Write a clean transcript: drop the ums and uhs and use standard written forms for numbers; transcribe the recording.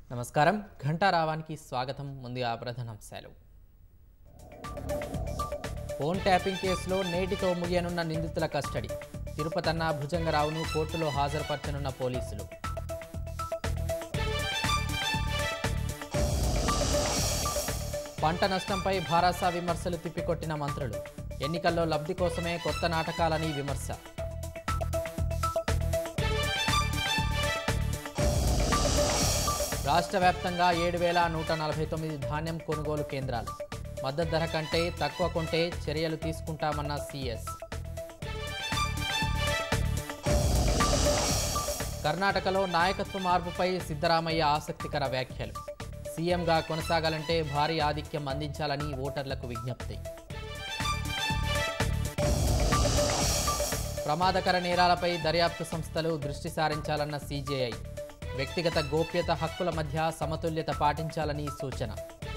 నమస్కారం ఘంటారావానికి స్వాగతం ముందుగా ప్రధానాంశాలు ఫోన్ ట్యాపింగ్ కేసులో నేటితో ముగియనున్న నిందితుల కస్టడీ తిరుపతన్న భుజంగరావును కోర్టులో హాజరుపరచనున్న పోలీసులు పంట నష్టంపై భారాస విమర్శలు తిప్పికొట్టిన మంత్రులు ఎన్నికల్లో లబ్ధి కోసమే కొత్త నాటకాలని విమర్శ రాష్ట్ర వ్యాప్తంగా 7,149 ధాన్యం కొనుగోలు కేంద్రాలు మద్దతు ధర కంటే తక్కువ కొంటే చర్యలు తీసుకుంటామన్న సీఎస్ కర్ణాటకలో నాయకత్వ మార్పుపై సిద్ధరామయ్య ఆసక్తికర వ్యాఖ్యలు సీఎంగా కొనసాగాలంటే భారీ ఆధిక్యం అందించాలని ఓటర్లకు విజ్ఞప్తి ప్రమాదకర నేరాలపై దర్యాప్తు సంస్థలు దృష్టి సారించాలన్న సీజేఐ వ్యక్తిగత గోప్యత హక్కుల మధ్య సమతుల్యత పాటించాలని సూచన